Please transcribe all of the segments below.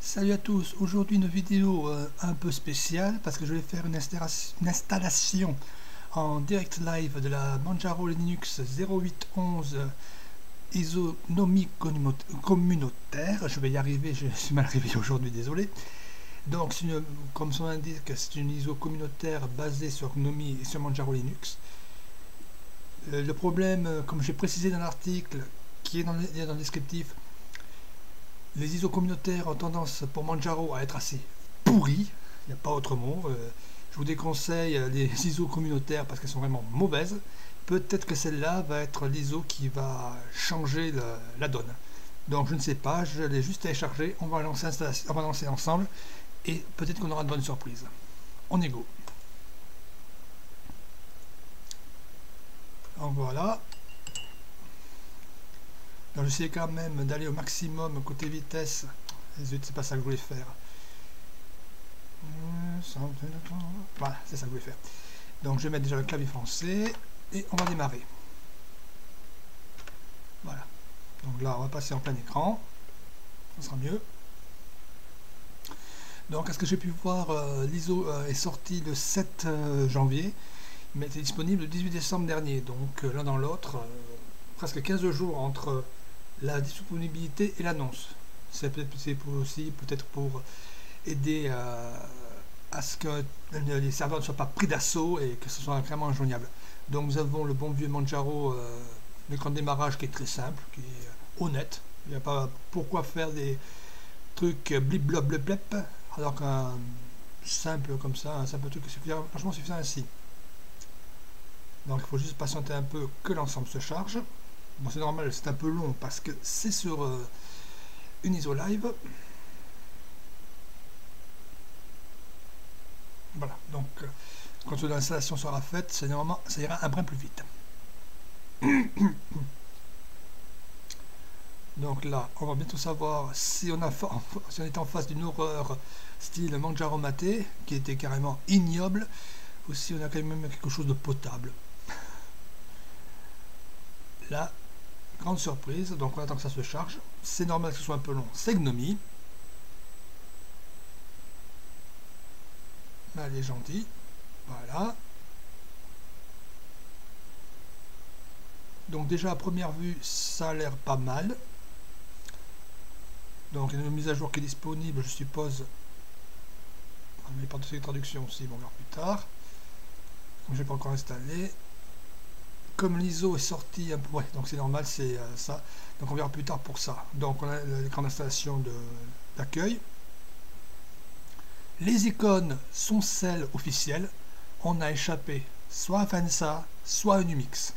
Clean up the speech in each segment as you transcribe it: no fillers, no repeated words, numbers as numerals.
Salut à tous, aujourd'hui une vidéo un peu spéciale parce que je vais faire une installation en direct live de la Manjaro Linux 0811 isonomie communautaire. Je vais y arriver, je suis mal réveillé aujourd'hui, désolé. Donc comme son indique, c'est une ISO communautaire basée sur GNOME et sur Manjaro Linux. Le problème, comme j'ai précisé dans l'article qui est dans le descriptif, les ISO communautaires ont tendance pour Manjaro à être assez pourris, il n'y a pas autre mot. Je vous déconseille les ISO communautaires parce qu'elles sont vraiment mauvaises. Peut-être que celle-là va être l'ISO qui va changer la donne. Donc je ne sais pas, je l'ai juste téléchargé, on va lancer ensemble et peut-être qu'on aura de bonnes surprises. On est go. Donc voilà. Donc j'essaie quand même d'aller au maximum côté vitesse. C'est pas ça que je voulais faire. Voilà, c'est ça que je voulais faire. Donc je vais mettre déjà le clavier français et on va démarrer. Voilà. Donc là on va passer en plein écran. Ça sera mieux. Donc à ce que j'ai pu voir, l'ISO est sorti le 7 janvier, mais était disponible le 18 décembre dernier. Donc l'un dans l'autre, presque 15 jours entre la disponibilité et l'annonce. C'est aussi peut-être pour aider à ce que les serveurs ne soient pas pris d'assaut et que ce soit vraiment injoignable. Donc nous avons le bon vieux Manjaro, l'écran de démarrage qui est très simple, qui est honnête. Il n'y a pas pourquoi faire des trucs blip blop blep blep, alors qu'un simple comme ça, un simple truc franchement suffisant ainsi. Donc il faut juste patienter un peu que l'ensemble se charge. Bon, c'est normal, c'est un peu long parce que c'est sur une ISO live. Voilà, donc quand l'installation sera faite, normalement ça ira un brin plus vite. Donc là, on va bientôt savoir si on est en face d'une horreur style Manjaro Maté, qui était carrément ignoble, ou si on a quand même quelque chose de potable. Là, grande surprise, donc on attend que ça se charge. C'est normal que ce soit un peu long, c'est GNOME. Elle est gentille. Voilà. Donc déjà à première vue, ça a l'air pas mal. Donc il y a une mise à jour qui est disponible, je suppose. Mais par-dessus les traductions aussi, on va voir plus tard. Donc je vais pas encore installer. Comme l'ISO est sorti, ouais, donc c'est normal, c'est ça. Donc on verra plus tard pour ça. Donc on a l'écran d'installation d'accueil. Les icônes sont celles officielles. On a échappé soit à Fensa, soit à Unimix.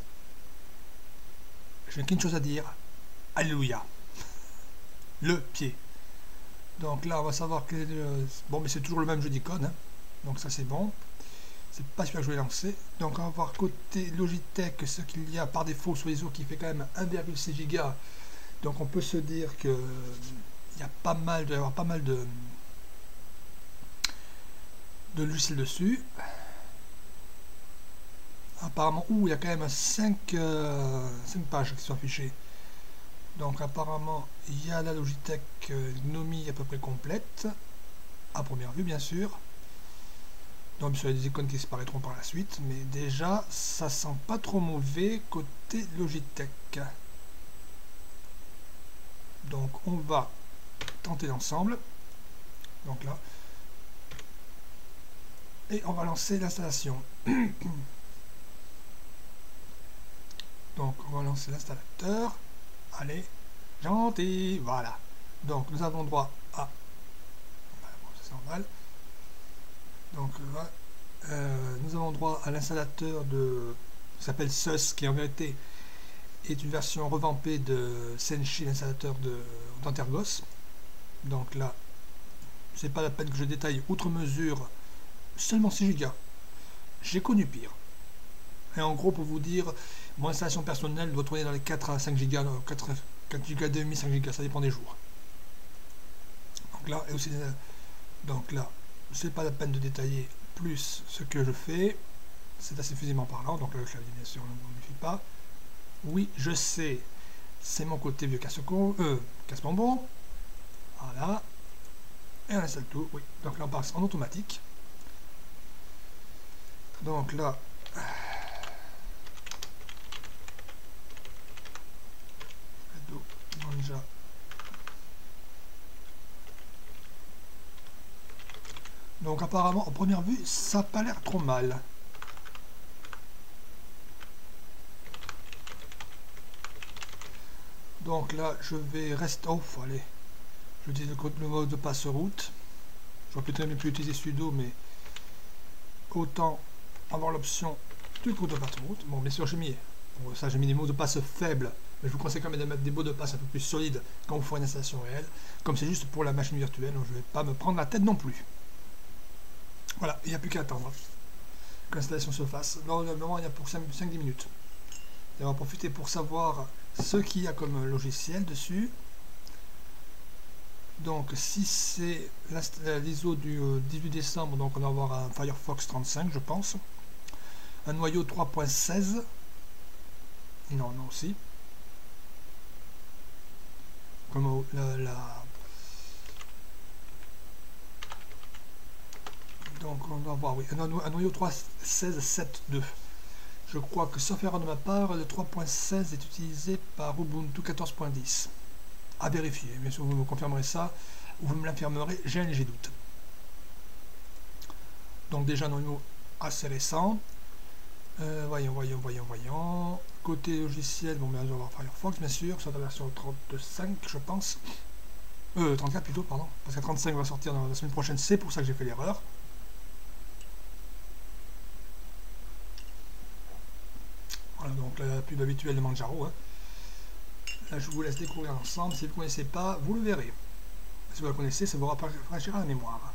Je n'ai qu'une chose à dire. Alléluia. Le pied. Donc là, on va savoir que bon, mais c'est toujours le même jeu d'icônes. Hein. Donc ça, c'est bon. C'est pas celui que je vais lancer. Donc on va voir côté Logitech ce qu'il y a par défaut sur ISO qui fait quand même 1,6 Go. Donc on peut se dire que il y a pas mal de, avoir pas mal de logiciels dessus. Apparemment, il y a quand même 5 pages qui sont affichées. Donc apparemment, il y a la Logitech GNOME à peu près complète, à première vue bien sûr. Donc il y a des icônes qui disparaîtront par la suite, mais déjà, ça sent pas trop mauvais côté Logitech. Donc on va tenter l'ensemble. Donc là. Et on va lancer l'installation. Donc on va lancer l'installateur. Allez, gentil, voilà. Donc nous avons droit à... Bon, c'est normal. Donc nous avons droit à l'installateur qui s'appelle SUS, qui en vérité est une version revampée de Senshi, l'installateur d'Antergos. Donc là, c'est pas la peine que je détaille outre mesure, seulement 6 Go. J'ai connu pire. Et en gros, pour vous dire, mon installation personnelle doit tourner dans les 4 à 5 Go, 4 Go et demi, 5 Go, ça dépend des jours. Donc là, et aussi, donc là, c'est pas la peine de détailler plus ce que je fais. C'est assez physiquement parlant, donc le clavier, bien sûr, on ne modifie pas. Oui, je sais, c'est mon côté vieux casse-bonbon. Voilà. installe tout, oui. Donc là on passe en automatique. Donc là, Manja. Donc apparemment, en première vue, ça n'a pas l'air trop mal. Donc là, je vais rester... Oh, allez. Je dis le mode de passe route. J'aurais peut-être même pu utiliser sudo, mais autant avoir l'option du code de passe route. Bon, bien sûr, j'ai mis... Bon, ça, j'ai mis des mots de passe faibles. Mais je vous conseille quand même de mettre des mots de passe un peu plus solides quand vous faites une installation réelle. Comme c'est juste pour la machine virtuelle, donc je ne vais pas me prendre la tête non plus. Voilà, il n'y a plus qu'à attendre que l'installation se fasse. Normalement, il y a pour 5-10 minutes. Et on va profiter pour savoir ce qu'il y a comme logiciel dessus. Donc, si c'est l'ISO du 18 décembre, donc on va avoir un Firefox 35, je pense. Un noyau 3.16. Non, aussi. Comme donc on doit avoir, oui, un noyau 3.16.7.2. Je crois que, sauf erreur de ma part, le 3.16 est utilisé par Ubuntu 14.10. À vérifier, bien sûr, vous me confirmerez ça, ou vous me l'infirmerez, j'ai un léger doute. Donc déjà un noyau assez récent. Voyons. Côté logiciel, bon, bien, on va avoir Firefox, bien sûr, sur la version 35, je pense. 34 plutôt, pardon, parce que 35 va sortir dans la semaine prochaine, c'est pour ça que j'ai fait l'erreur. Voilà, donc la pub habituelle de Manjaro. Hein. Là, je vous laisse découvrir ensemble. Si vous ne connaissez pas, vous le verrez. Si vous la connaissez, ça vous rafraîchira la mémoire.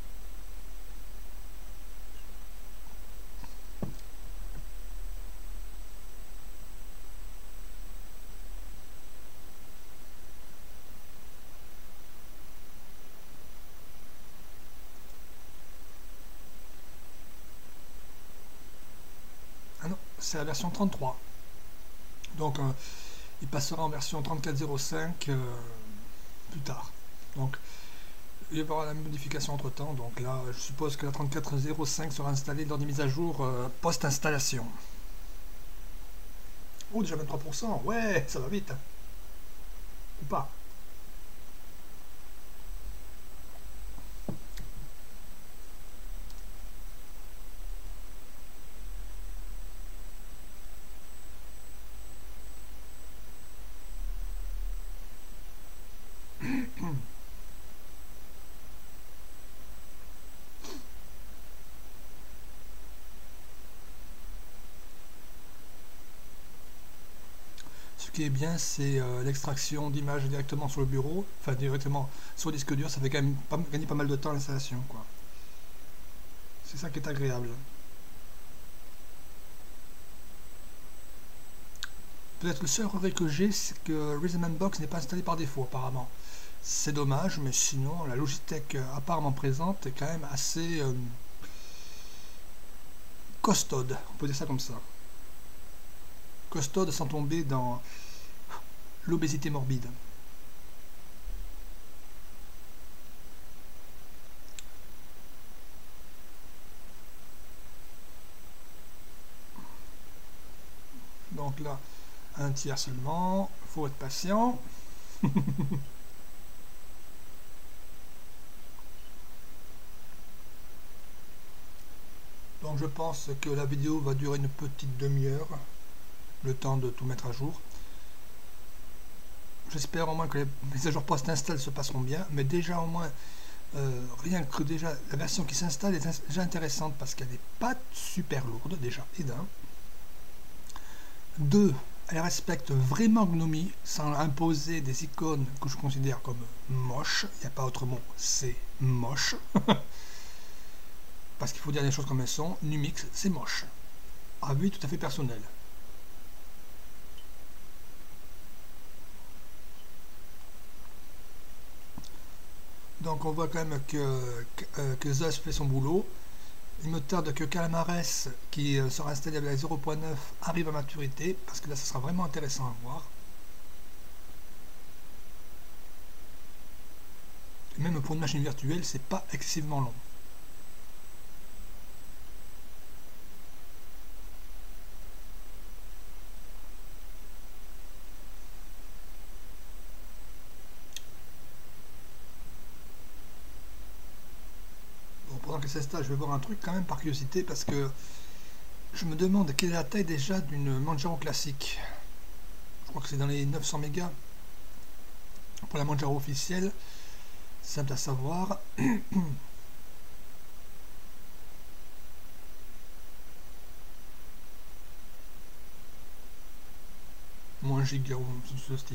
Ah non, c'est la version 33. Donc, il passera en version 34.05 plus tard. Donc, il va y avoir la modification entre temps. Donc là, je suppose que la 34.05 sera installée lors des mises à jour post-installation. Oh, déjà 23%. Ouais, ça va vite. Ou pas. Ce qui est bien, c'est l'extraction d'images directement sur le bureau, enfin directement sur le disque dur, ça fait quand même gagner pas mal de temps l'installation, quoi. C'est ça qui est agréable. Peut-être le seul regret que j'ai, c'est que Rhythmbox n'est pas installé par défaut, apparemment. C'est dommage, mais sinon, la Logitech apparemment présente est quand même assez costaude, on peut dire ça comme ça. Costaude sans tomber dans l'obésité morbide. Donc là, un tiers seulement, faut être patient. Donc je pense que la vidéo va durer une petite demi-heure, le temps de tout mettre à jour. J'espère au moins que les mises à jour post-install se passeront bien, mais déjà au moins, rien que déjà la version qui s'installe est déjà intéressante parce qu'elle n'est pas super lourde déjà, et d'un. Deux, elle respecte vraiment GNOME sans imposer des icônes que je considère comme moches, il n'y a pas autre mot, c'est moche. Parce qu'il faut dire les choses comme elles sont, Numix c'est moche, à vue tout à fait personnelle. Donc on voit quand même que Zeus fait son boulot. Il me tarde que Calamares, qui sera installé avec la 0.9, arrive à maturité, parce que là, ça sera vraiment intéressant à voir. Même pour une machine virtuelle, c'est pas excessivement long. Bon, pendant que c'est ça, je vais voir un truc quand même par curiosité, parce que je me demande quelle est la taille déjà d'une Manjaro classique. Je crois que c'est dans les 900 mégas pour la Manjaro officielle. Simple à savoir. Moins 1 giga ou ce style.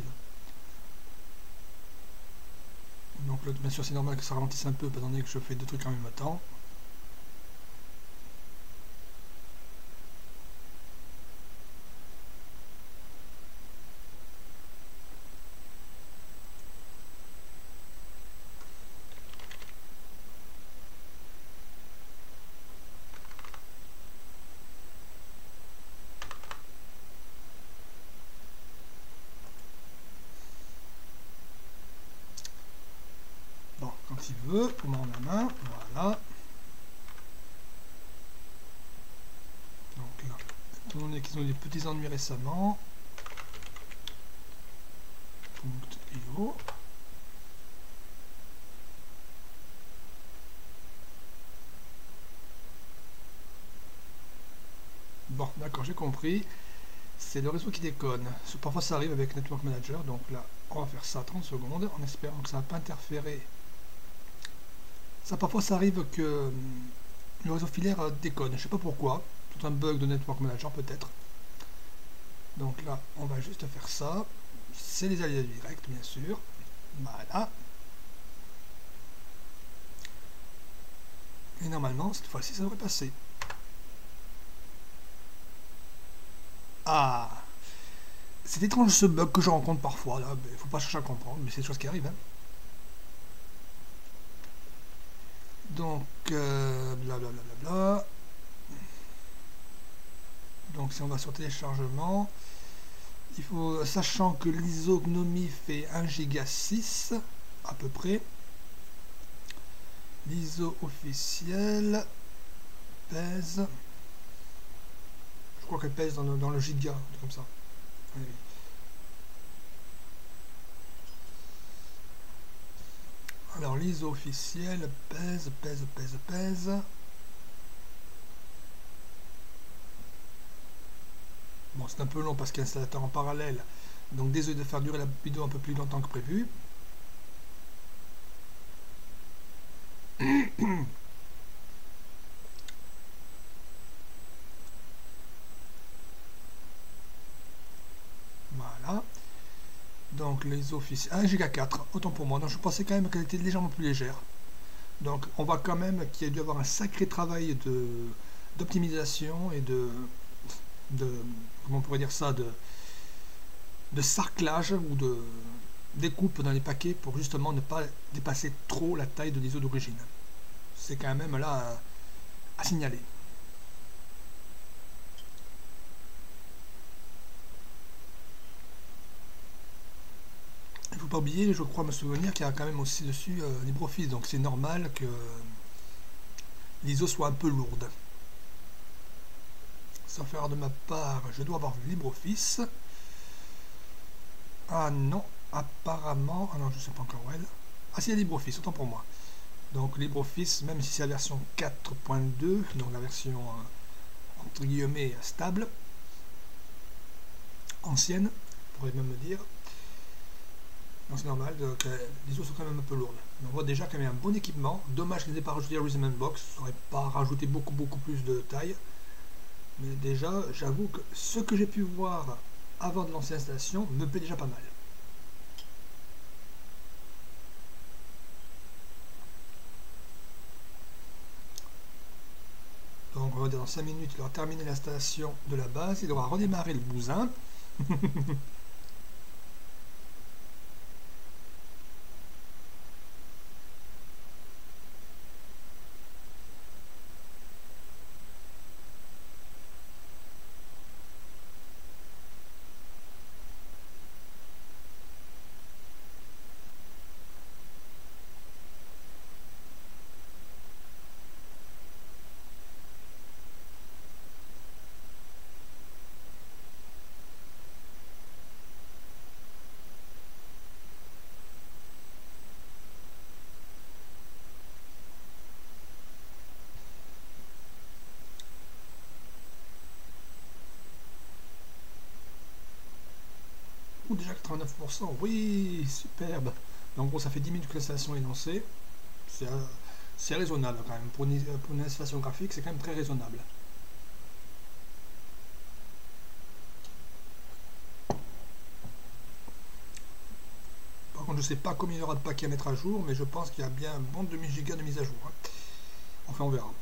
Donc là, bien sûr, c'est normal que ça ralentisse un peu, étant donné que je fais deux trucs en même temps. Bon, quand il veut, pour moi en la main, voilà. Donc là, étant donné qu'ils ont eu des petits ennuis récemment, bon, d'accord, j'ai compris. C'est le réseau qui déconne. Parfois ça arrive avec Network Manager, donc là, on va faire ça 30 secondes, en espérant que ça ne va pas interférer. Ça, parfois ça arrive que le réseau filaire déconne, je sais pas pourquoi. Tout un bug de Network Manager peut-être. Donc là, on va juste faire ça. C'est les aléas directs, bien sûr. Voilà. Et normalement, cette fois-ci, ça devrait passer. Ah, c'est étrange ce bug que je rencontre parfois. Là, il faut pas chercher à comprendre, mais c'est des choses qui arrivent. Hein. Donc, blablabla. Donc, si on va sur téléchargement, il faut, sachant que l'ISO GNOME fait 1 giga 6 à peu près. L'ISO officiel pèse. Je crois qu'elle pèse dans le giga, comme ça. Allez. Alors l'ISO officiel pèse. Bon, c'est un peu long parce qu'il y a un installateur en parallèle. Donc désolé de faire durer la vidéo un peu plus longtemps que prévu. Voilà. Donc les officiels 1 giga 4, autant pour moi. Donc je pensais quand même qu'elle était légèrement plus légère. Donc on voit quand même qu'il y a dû avoir un sacré travail d'optimisation et de comment on pourrait dire ça, de sarclage ou de découpe dans les paquets pour justement ne pas dépasser trop la taille de l'ISO d'origine. C'est quand même là à signaler. Il ne faut pas oublier, je crois me souvenir qu'il y a quand même aussi dessus LibreOffice, donc c'est normal que l'ISO soit un peu lourde. Sauf erreur de ma part, je dois avoir LibreOffice. Ah non, apparemment... Ah non, je ne sais pas encore où elle. Ah si, il y a LibreOffice, autant pour moi. Donc LibreOffice, même si c'est la version 4.2, donc la version entre guillemets stable, ancienne, on pourrait même me dire. Donc c'est normal, les ISO sont quand même un peu lourdes. On voit déjà qu'il y a un bon équipement. Dommage qu'ils n'aient pas rajouté la Reason Box, ça n'aurait pas rajouté beaucoup plus de taille. Mais déjà, j'avoue que ce que j'ai pu voir avant de lancer l'installation me plaît déjà pas mal. Donc on va dire dans 5 minutes, il aura terminé l'installation de la base, il aura redémarré le bousin. déjà 89%. Oui, superbe. Donc, en gros, ça fait 10 minutes que l'installation est lancée. C'est raisonnable quand même. Pour une installation graphique, c'est quand même très raisonnable. Par contre, je ne sais pas combien il y aura de paquets à mettre à jour, mais je pense qu'il y a bien un bon demi-giga de mise à jour. Hein. Enfin, on verra.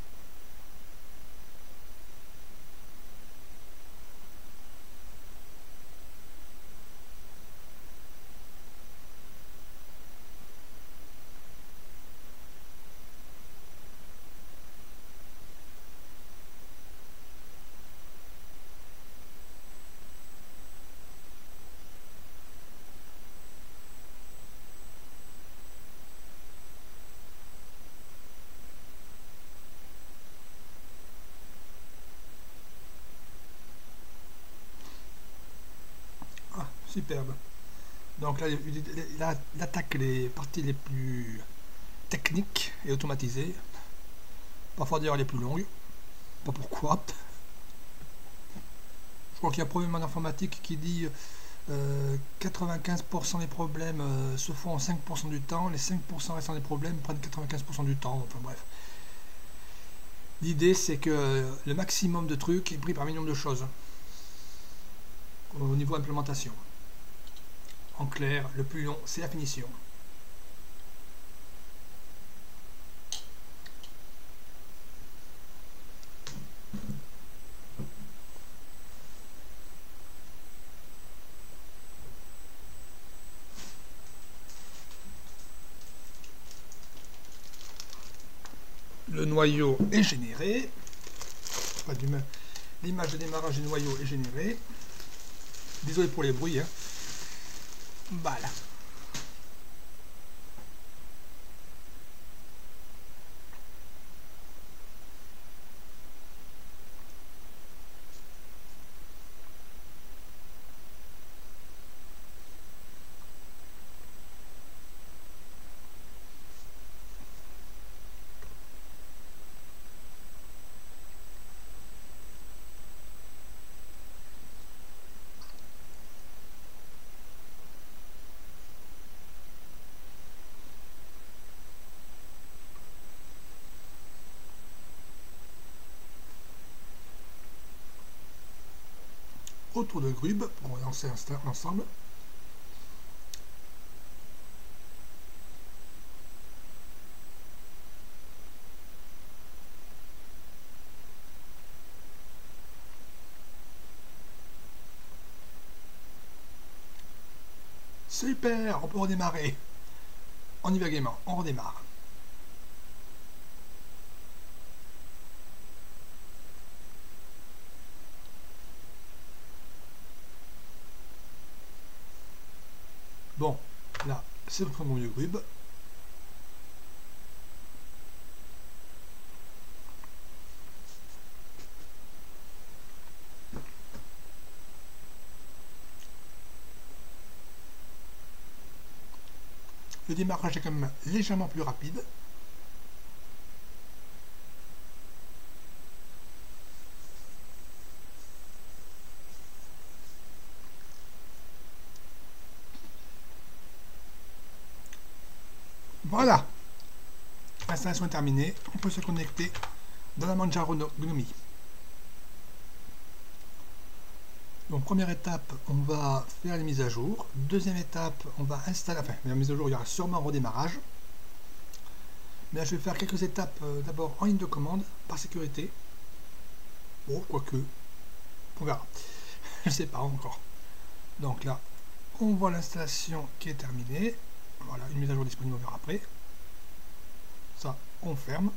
Ah, superbe. Donc là, il attaque les parties les plus techniques et automatisées. Parfois d'ailleurs les plus longues. Pas pourquoi. Je crois qu'il y a un problème en informatique qui dit 95% des problèmes se font en 5% du temps, les 5% restants des problèmes prennent 95% du temps, enfin bref. L'idée c'est que le maximum de trucs est pris par un minimum de choses au niveau implémentation. En clair, le plus long c'est la finition. Le noyau est généré. L'image de démarrage du noyau est générée. Désolé pour les bruits. Hein. Voilà. Autour de Grub pour lancer l'ensemble. Super, on peut redémarrer. On y va gaiement, on redémarre. Bon, là, c'est notre noyau Grub. Le démarrage est quand même légèrement plus rapide. Voilà, l'installation est terminée. On peut se connecter dans la Manjaro Gnome. Donc première étape, on va faire les mises à jour. Deuxième étape, on va installer, enfin la mise à jour, il y aura sûrement un redémarrage. Mais là, je vais faire quelques étapes d'abord en ligne de commande, par sécurité. Oh, quoique, on verra. Je ne sais pas encore. Donc là, on voit l'installation qui est terminée. Voilà, une mise à jour disponible, on verra après. Ça, on ferme.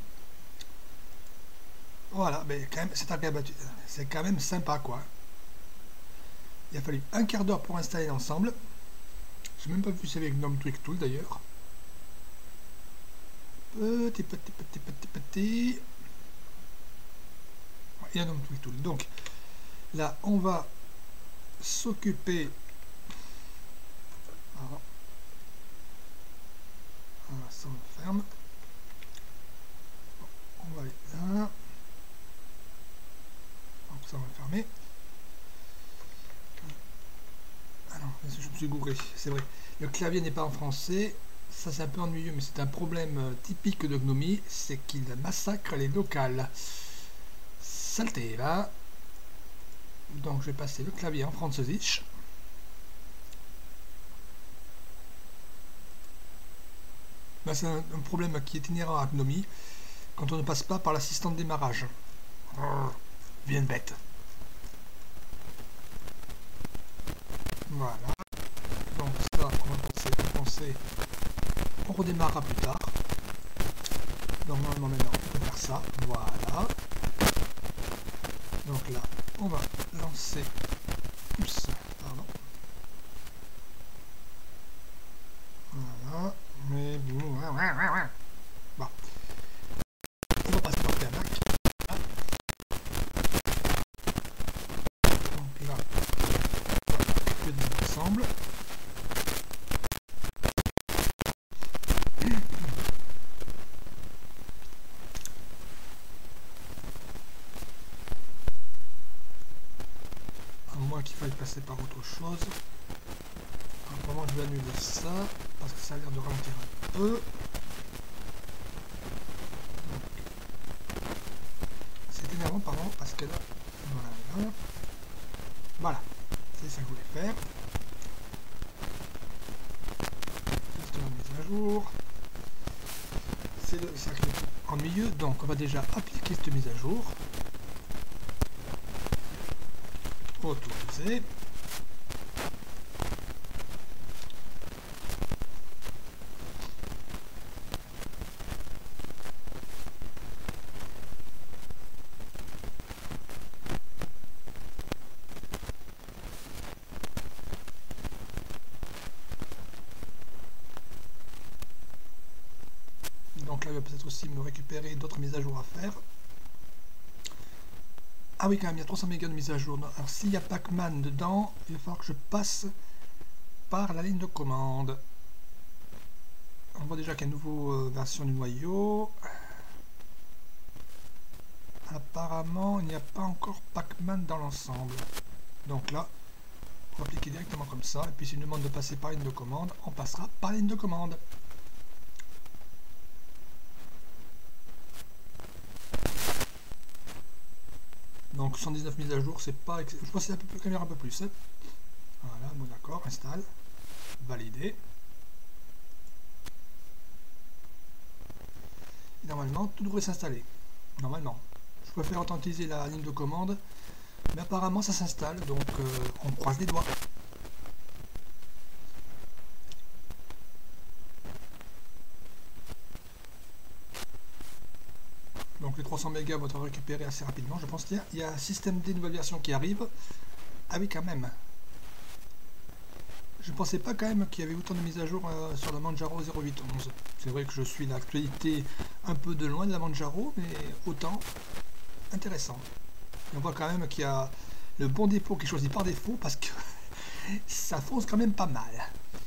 Voilà, mais quand même, c'est quand même sympa, quoi. Il a fallu un quart d'heure pour installer l'ensemble. Je n'ai même pas vu si c'est avec GNOME Tweak Tool d'ailleurs. Petit. Il y a GNOME Tweak Tool. Donc là, on va s'occuper. Voilà, ça on ferme. On va aller là. Donc ça on va fermer. Alors, suis gouré, c'est vrai. Le clavier n'est pas en français. Ça, c'est un peu ennuyeux, mais c'est un problème typique de Gnomie. C'est qu'il massacre les locales. Saleté, là. Donc, je vais passer le clavier en französisch. Ben, c'est un problème qui est inhérent à Gnomie quand on ne passe pas par l'assistant de démarrage. Bien bête. Voilà. Donc ça, on va passer en français. On redémarrera plus tard. Donc normalement maintenant, on peut faire ça. Voilà. Donc là, on va lancer. Oups, pardon. Voilà. Mais bon. Bon. On va passer par Pernacq. Donc là, on va occuper de l'ensemble. À moins qu'il faille passer par autre chose. Alors, vraiment, je vais annuler ça parce que ça a l'air de ralentir un peu. C'est énervant, pardon, parce que là, voilà, c'est ça que je voulais faire. Juste la mise à jour. C'est le cercle en milieu, donc on va déjà appliquer cette mise à jour. Autoriser. Donc là, il va peut-être aussi me récupérer d'autres mises à jour à faire. Ah oui, quand même, il y a 300 mégas de mise à jour. Alors, s'il y a Pac-Man dedans, il va falloir que je passe par la ligne de commande. On voit déjà qu'il y a une nouvelle version du noyau. Apparemment, il n'y a pas encore Pac-Man dans l'ensemble. Donc là, on va appliquer directement comme ça. Et puis, s'il nous demande de passer par la ligne de commande, on passera par la ligne de commande. Donc 119 mises à jour, c'est pas... Je pense que c'est quand même un peu plus. Hein. Voilà, bon d'accord, installe. Valider. Et normalement, tout devrait s'installer. Normalement. Je préfère authentiser la ligne de commande. Mais apparemment, ça s'installe. Donc, on croise les doigts. Donc les 300 mégas vont être récupérés assez rapidement. Je pense qu'il y a un système D nouvelle version qui arrive. Ah oui, quand même. Je ne pensais pas quand même qu'il y avait autant de mises à jour sur la Manjaro 0811. C'est vrai que je suis l'actualité un peu de loin de la Manjaro, mais autant intéressant. Et on voit quand même qu'il y a le bon dépôt qui est choisi par défaut parce que ça fonce quand même pas mal.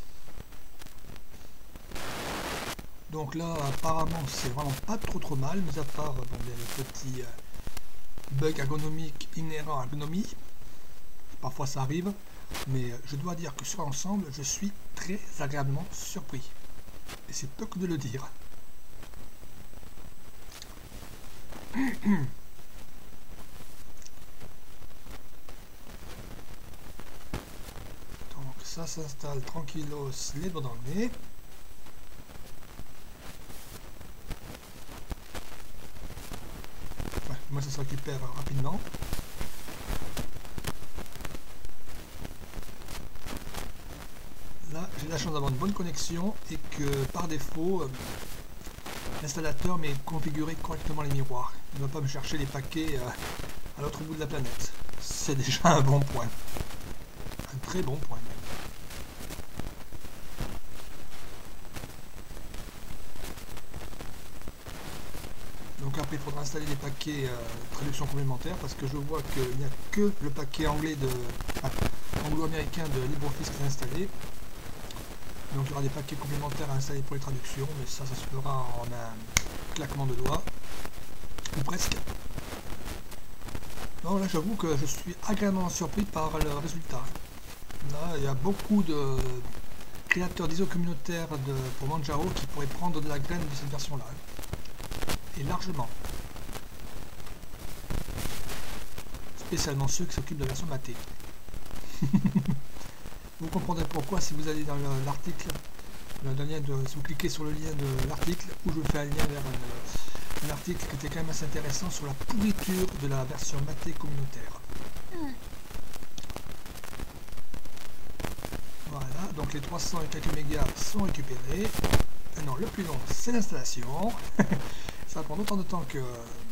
Donc là, apparemment, c'est vraiment pas trop mal, mis à part les petits bugs ergonomiques inhérents à Gnomie. Parfois ça arrive, mais je dois dire que sur l'ensemble, je suis très agréablement surpris. Et c'est peu que de le dire. Donc ça s'installe tranquillos, les doigts dans le nez. Moi ça se récupère rapidement. Là j'ai la chance d'avoir une bonne connexion et que par défaut l'installateur m'ait configuré correctement les miroirs. Il ne va pas me chercher les paquets à l'autre bout de la planète. C'est déjà un bon point. Un très bon point même. Donc après il faudra installer des paquets traduction complémentaire parce que je vois qu'il n'y a que le paquet anglais anglo-américain de LibreOffice qui est installé. Donc il y aura des paquets complémentaires à installer pour les traductions, mais ça se fera en un claquement de doigts. Ou presque. Non là j'avoue que je suis agréablement surpris par le résultat. Là, il y a beaucoup de créateurs d'ISO communautaires pour Manjaro qui pourraient prendre de la graine de cette version-là. Et largement. Spécialement ceux qui s'occupent de la version matée. Vous comprendrez pourquoi si vous allez dans l'article, si vous cliquez sur le lien de l'article, où je vous fais un lien vers un article qui était quand même assez intéressant sur la pourriture de la version matée communautaire. Voilà, donc les 300 et quelques mégas sont récupérés. Maintenant, le plus long, c'est l'installation. Ça va prendre autant de temps que...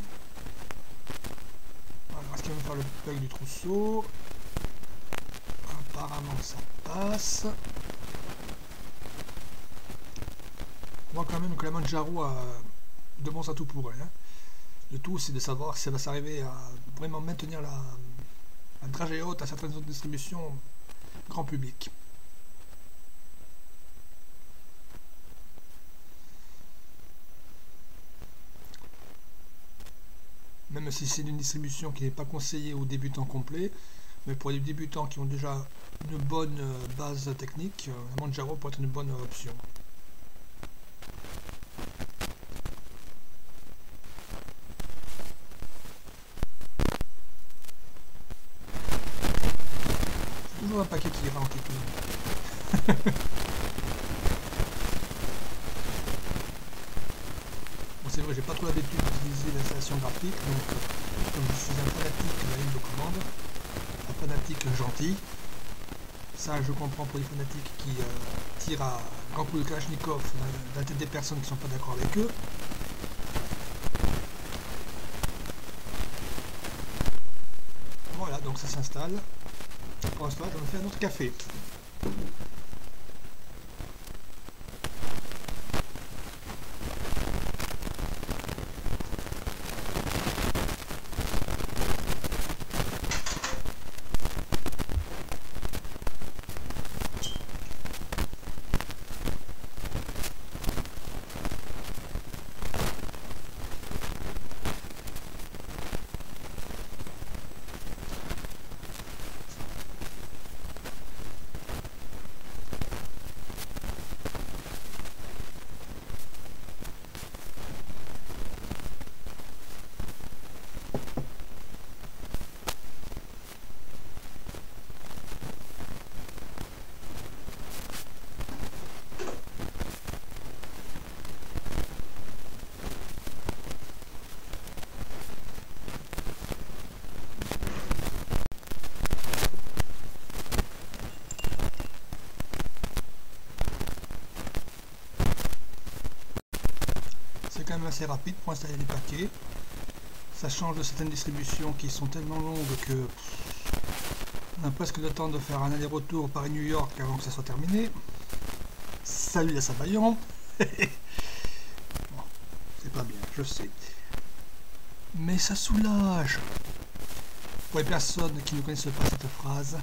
Voilà, est-ce qu'il va me faire le bug du trousseau? Apparemment, ça passe. On voit quand même que la Manjaro a de bons atouts pour elle. Hein. Le tout, c'est de savoir si elle va s'arriver à vraiment maintenir la dragée haute à certaines autres distributions grand public. Même si c'est une distribution qui n'est pas conseillée aux débutants complets, mais pour les débutants qui ont déjà une bonne base technique, la Manjaro pourrait être une bonne option. C'est toujours un paquet qui ira en tout. C'est vrai, j'ai pas trop l'habitude d'utiliser l'installation graphique, donc comme je suis un fanatique de la ligne de commande, un fanatique gentil, ça je comprends pour les fanatiques qui tirent à grands coups de Kalachnikov dans la tête des personnes qui ne sont pas d'accord avec eux. Voilà, donc ça s'installe. Pour l'instant, je vais me faire un autre café. C'est quand même assez rapide pour installer les paquets. Ça change de certaines distributions qui sont tellement longues que on a presque le temps de faire un aller-retour Paris-New York avant que ça soit terminé. Salut la Sabayon. Bon, c'est pas bien, je sais. Mais ça soulage. Pour les personnes qui ne connaissent pas cette phrase,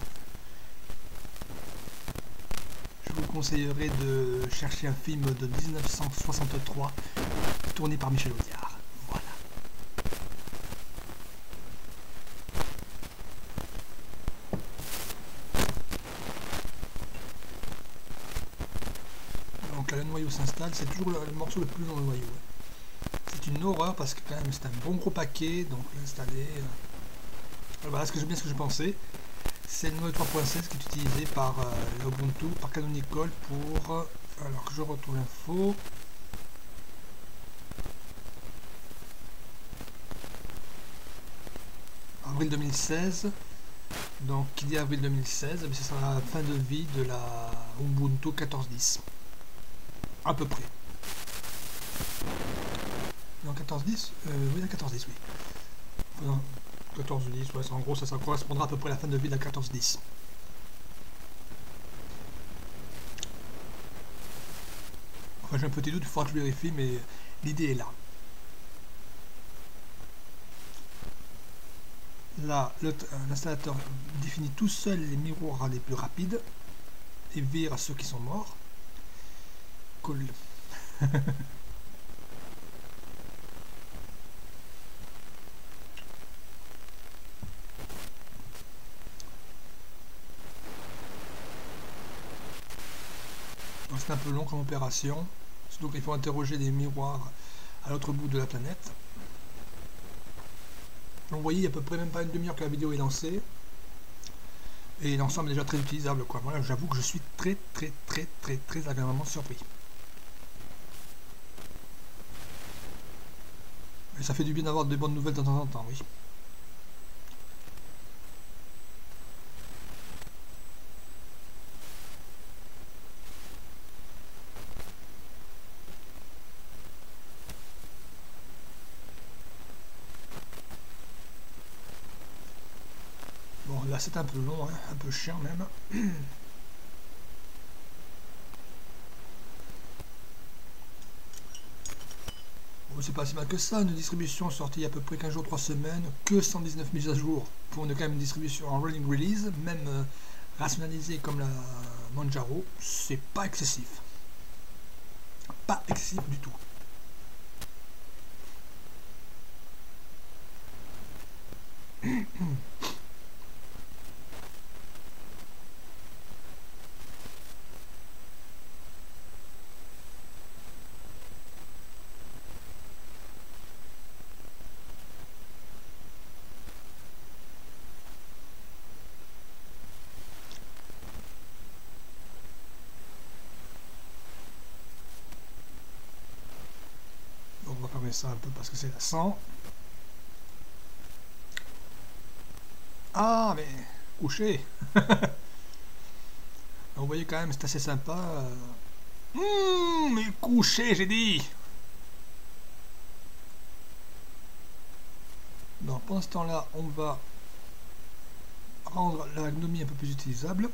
je vous conseillerais de chercher un film de 1963 tourné par Michel Audiard. Voilà. Donc là, le noyau s'installe, c'est toujours le morceau le plus long du noyau. C'est une horreur parce que quand même c'est un bon gros paquet, donc l'installer. Voilà ce que je pensais. C'est le noyau 3.16 qui est utilisé par l'Ubuntu, par Canonical pour... alors que je retrouve l'info. Avril 2016. Donc qui dit avril 2016, ce sera la fin de vie de la Ubuntu 14.10. À peu près. Non, 14.10 oui, la 14.10, oui. Non, 14.10, ouais, en gros, ça correspondra à peu près à la fin de vie de la 14.10. Enfin, j'ai un petit doute, il faudra que je vérifie, mais l'idée est là. Là, l'installateur définit tout seul les miroirs les plus rapides et vire à ceux qui sont morts. Cool. c'est un peu long comme opération. Donc il faut interroger des miroirs à l'autre bout de la planète. Donc vous voyez, il y a à peu près même pas une demi-heure que la vidéo est lancée. Et l'ensemble est déjà très utilisable, quoi. Voilà, j'avoue que je suis très agréablement surpris. Et ça fait du bien d'avoir de bonnes nouvelles de temps en temps, oui. Bon, là c'est un peu long, hein, un peu chiant même. Bon, c'est pas si mal que ça, une distribution sortie il y a à peu près 15 jours, 3 semaines, que 119 mises à jour pour quand même une distribution en rolling release, même rationalisée comme la Manjaro, c'est pas excessif. Pas excessif du tout. Donc on va fermer ça un peu parce que c'est la 100. Ah mais couché. Vous voyez quand même, c'est assez sympa. Mais couché, j'ai dit. Donc pendant ce temps-là, on va rendre la Gnomie un peu plus utilisable.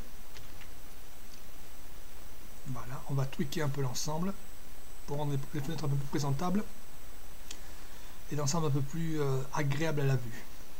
Voilà, on va tweaker un peu l'ensemble pour rendre les fenêtres un peu plus présentables et l'ensemble un peu plus agréable à la vue.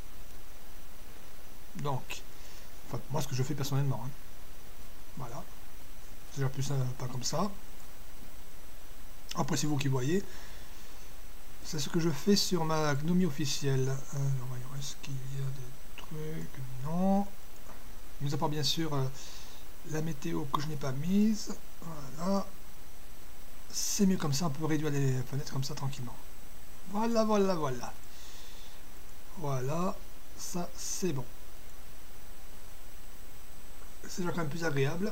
Donc, enfin, moi ce que je fais personnellement, hein. Voilà, c'est déjà plus sympa comme ça. Après c'est vous qui voyez. C'est ce que je fais sur ma Gnomie officielle. Alors voyons, est-ce qu'il y a des trucs? Non. Mis à part bien sûr la météo que je n'ai pas mise. Voilà. C'est mieux comme ça, on peut réduire les fenêtres comme ça tranquillement. Voilà, voilà, voilà. Voilà, ça c'est bon. C'est déjà quand même plus agréable.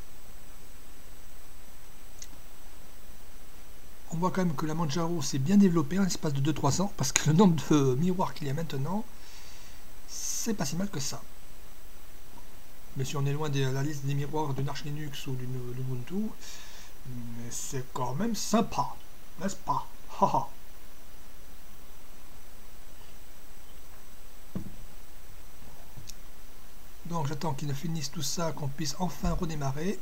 On voit quand même que la Manjaro s'est bien développée en l'espace de 2-3 ans, parce que le nombre de miroirs qu'il y a maintenant, c'est pas si mal que ça. Mais si on est loin de la liste des miroirs d'une Arch Linux ou d'une Ubuntu, mais c'est quand même sympa, n'est-ce pas? Haha. Donc j'attends qu'ils ne finissent tout ça, qu'on puisse enfin redémarrer.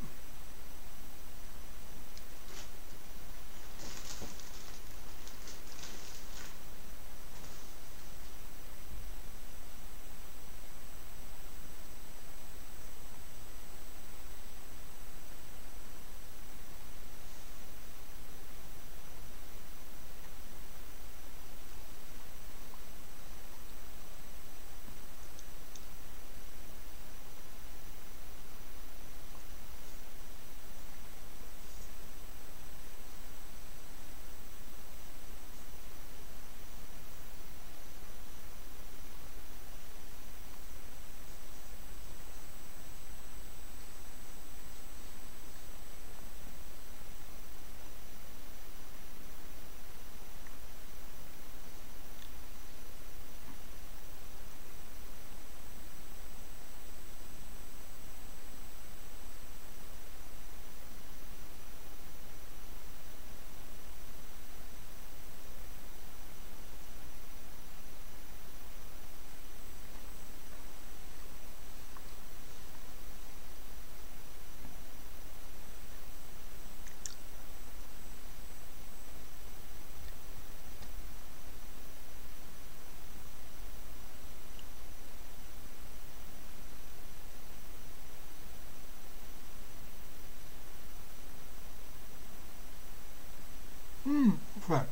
Enfin.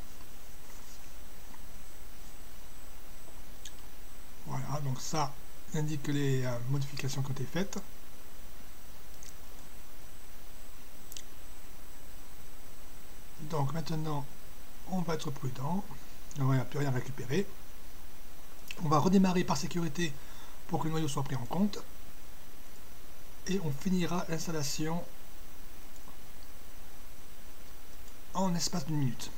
Voilà, donc ça indique les modifications qui ont été faites. Donc maintenant, on va être prudent. On n'a plus rien récupérer. On va redémarrer par sécurité pour que le noyau soit pris en compte. Et on finira l'installation en espace d'une minute.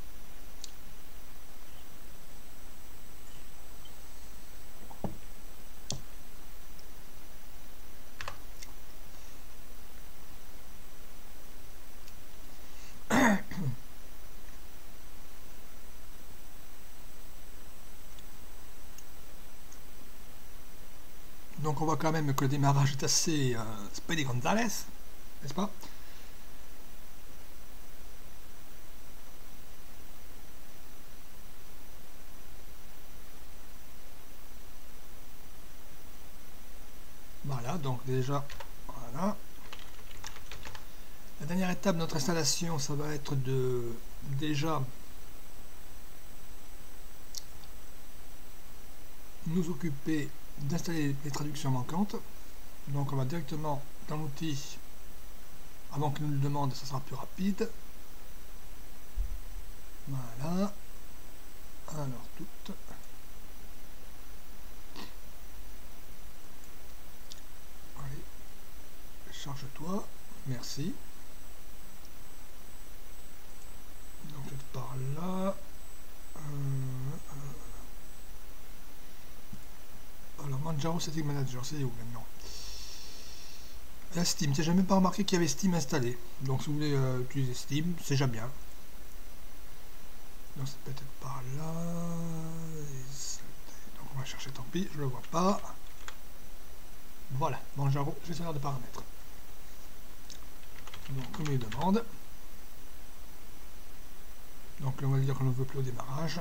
Donc on voit quand même que le démarrage est assez Speedy Gonzales, n'est-ce pas? Voilà, donc déjà, voilà. La dernière étape de notre installation, ça va être de déjà nous occuper d'installer les traductions manquantes. Donc on va directement dans l'outil, avant qu'il nous le demande, ça sera plus rapide. Voilà. Alors toutes. Allez, charge-toi. Merci. Donc je par là. Alors Manjaro Setting Manager, c'est où maintenant? La Steam, j'ai jamais pas remarqué qu'il y avait Steam installé. Donc si vous voulez utiliser Steam, c'est déjà bien. Donc c'est peut-être par là. Donc on va chercher, tant pis, je le vois pas. Voilà, Manjaro, gestionnaire de paramètres. Donc comme il demande. Donc là on va dire qu'on ne veut plus au démarrage.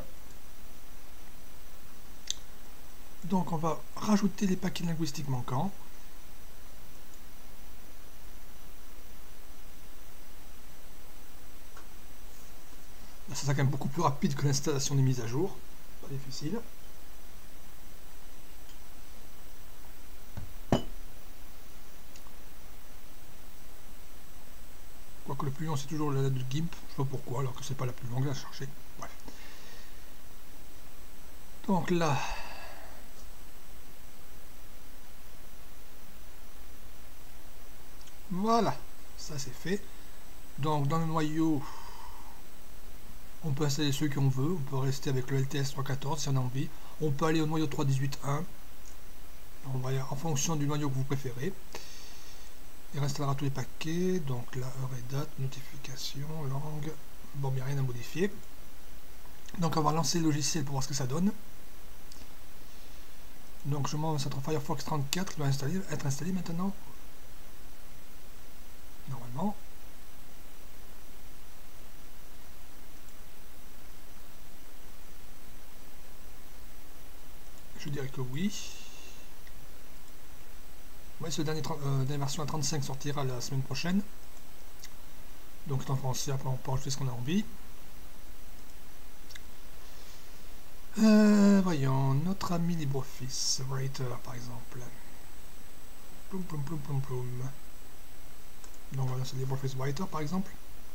Donc on va rajouter les paquets linguistiques manquants. Là, ça sera quand même beaucoup plus rapide que l'installation des mises à jour. Pas difficile. Quoique le plus long c'est toujours la date de GIMP, je sais pas pourquoi, alors que c'est pas la plus longue à chercher. Bref. Donc là, voilà, ça c'est fait. Donc dans le noyau, on peut installer ceux qu'on veut, on peut rester avec le LTS 3.14 si on a envie. On peut aller au noyau 3.18.1, on va en fonction du noyau que vous préférez. Il restera tous les paquets, donc là, heure et date, notification, langue, bon, il n'y a rien à modifier. Donc on va lancer le logiciel pour voir ce que ça donne. Donc je monte sur Firefox 34 qui doit être installé maintenant. Normalement. Je dirais que oui. Ouais, ce dernière version à 35 sortira la semaine prochaine. Donc c'est en français, après on peut rajouter ce qu'on a envie. Voyons, notre ami LibreOffice Writer par exemple. Ploum ploum ploum ploum ploum. Donc voilà, c'est LibreOffice Writer par exemple.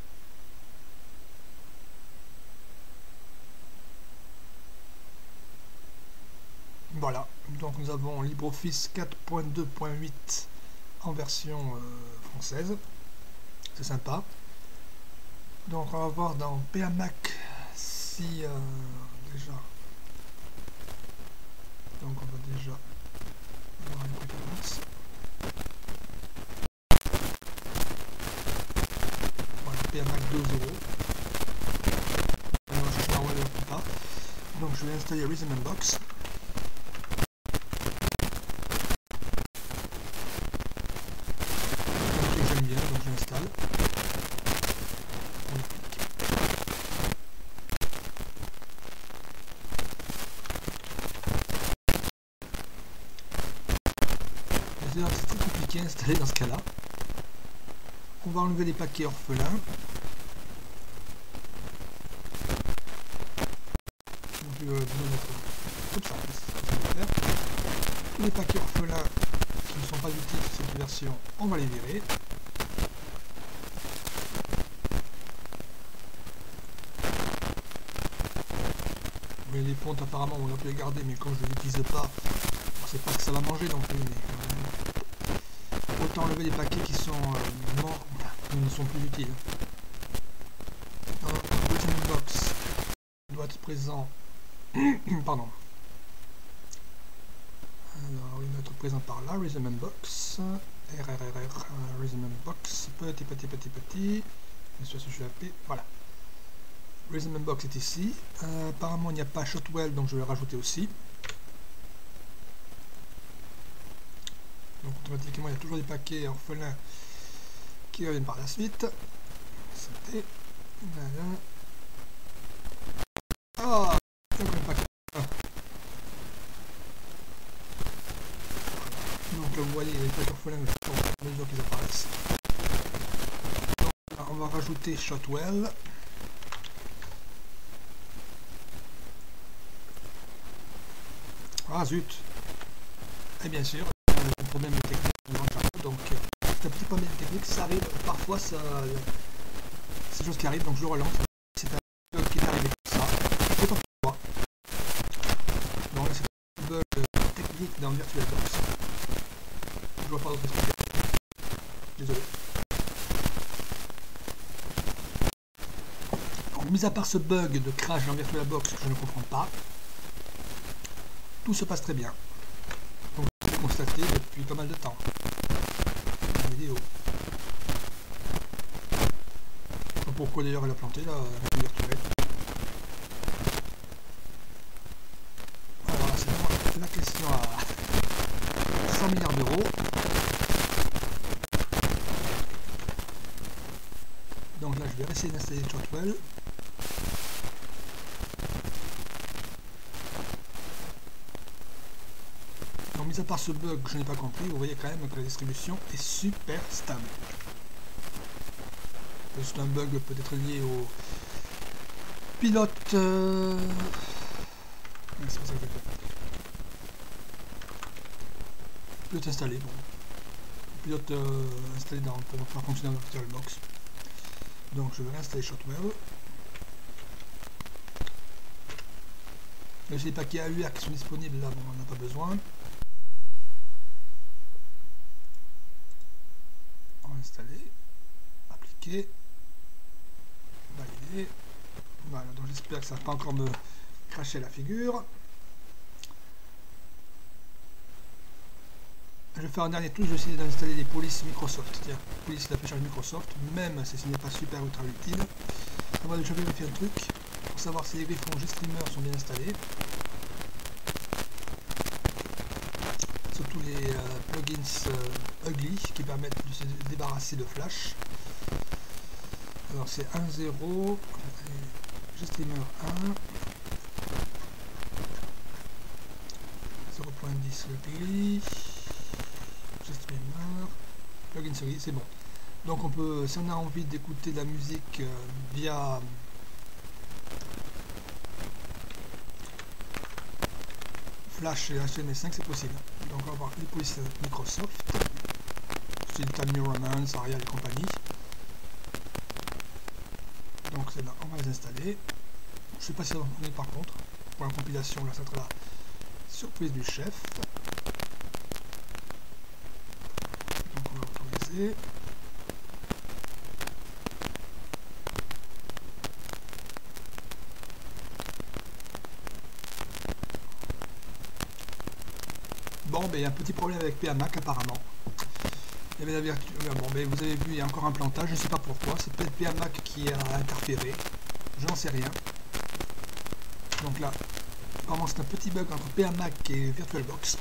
Voilà, donc nous avons LibreOffice 4.2.8 en version française. C'est sympa. Donc on va voir dans PAMac si déjà. Donc on va déjà voir les préférences. Voilà, PAMac 2.0. On va chercher un wallet ou pas. Donc je vais installer Rhythmbox. J'aime bien, donc j'installe. C'est très compliqué à installer dans ce cas-là. On va enlever les paquets orphelins. Donc, comme ça, tous les paquets orphelins qui ne sont pas utiles sur cette version, on va les virer. Mais les fontes apparemment on a pu les garder, mais quand je ne l'utilise pas, on sait pas que ça va manger non plus. Mais autant enlever les paquets qui sont morts, qui ne sont plus utiles. Written box doit être présent. Pardon. Alors, il doit être présent par là, Rhythm Box. Rhythm Box, petit. Bien sûr, je suis appelé. Voilà. Rhythm Box est ici. Apparemment, il n'y a pas Shotwell, donc je vais le rajouter aussi. Donc, automatiquement, il y a toujours des paquets orphelins qui reviennent par la suite. C'était. Voilà. Ah, il y a encore un paquet. Donc vous voyez, il y a les paquets orphelins à mesure qu'ils apparaissent. Donc, là, on va rajouter Shotwell. Ah zut! Et bien sûr, un problème technique de Manjaro, donc c'est un petit problème technique, ça arrive, parfois c'est des choses qui arrivent, donc je le relance. C'est un bug qui est arrivé comme ça, autant pour moi. Donc là c'est un bug technique dans VirtualBox. Je vois pas d'autre explication. Désolé. Donc, mis à part ce bug de crash dans VirtualBox que je ne comprends pas, tout se passe très bien. Donc je l'ai constaté depuis pas mal de temps. La vidéo. Pourquoi d'ailleurs elle a planté la virtuelle. Alors c'est la question à 100 milliards d'euros. Donc là je vais essayer d'installer Shotwell. Donc mis à part ce bug que je n'ai pas compris, vous voyez quand même que la distribution est super stable. C'est un bug peut-être lié au pilote. C'est pas ça que je fais. Pilote installé, bon. Pilote installé pour faire fonctionner dans VirtualBox. Donc je vais réinstaller Shotwell. Les paquets AUR qui sont disponibles là, bon, on n'en a pas besoin. On va installer, appliquer, valider. Voilà, donc j'espère que ça ne va pas encore me cracher la figure. Je vais faire un dernier tour, je vais essayer d'installer les polices Microsoft. Tiens, police d'affichage Microsoft, même si ce n'est pas super ultra utile. On va déjà vérifier un truc, pour savoir si les griffons GStreamer sont bien installés. Surtout les plugins ugly qui permettent de se débarrasser de flash. Alors c'est 1.0, GStreamer 1, 0.10 ugly, GStreamer, plugins ugly, c'est bon. Donc on peut, si on a envie d'écouter de la musique via Flash et HTML5, c'est possible. Donc on va voir les polices Microsoft, style Time New Roman, Aria et compagnie. Donc c'est là, on va les installer. Je ne sais pas si ça va fonctionner par contre. Pour la compilation, là ça sera la surprise du chef. Donc on va autoriser. Bon, ben, il y a un petit problème avec PAMac apparemment. Il y avait la vertu... Bon, ben, vous avez vu, il y a encore un plantage, je ne sais pas pourquoi. C'est peut-être PAMac qui a interféré. J'en sais rien. Donc là, apparemment c'est un petit bug entre PAMac et VirtualBox.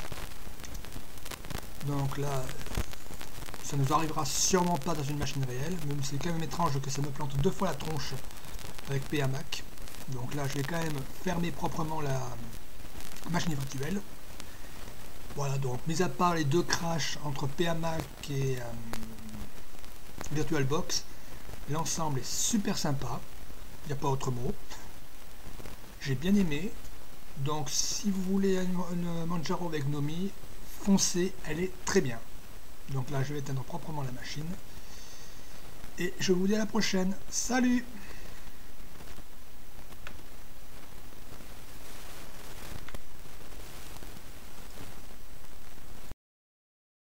Donc là, ça ne nous arrivera sûrement pas dans une machine réelle. Mais c'est quand même étrange que ça me plante 2 fois la tronche avec PAMac. Donc là, je vais quand même fermer proprement la machine virtuelle. Voilà, donc, mis à part les 2 crashs entre PAMac et VirtualBox, l'ensemble est super sympa, il n'y a pas autre mot. J'ai bien aimé, donc si vous voulez une Manjaro avec Nomi, foncez, elle est très bien. Donc là, je vais éteindre proprement la machine, et je vous dis à la prochaine, salut!